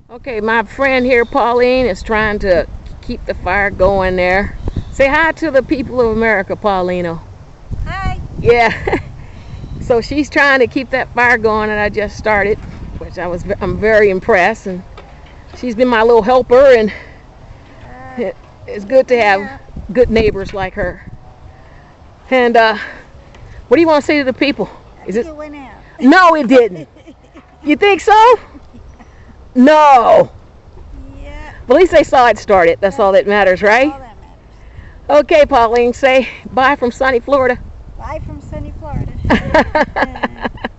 Okay, my friend here, Pauline, is trying to keep the fire going there. Say hi to the people of America, Paulino. Hi. Yeah. So she's trying to keep that fire going, and I just started, which I'm very impressed. And she's been my little helper, and it's good to have good neighbors like her. And what do you want to say to the people? Is it went out? No, it didn't. You think so? No. Yeah. But at least they saw it started. That's all that matters, right? All that matters. Okay, Pauline, say bye from sunny Florida. Bye from sunny Florida.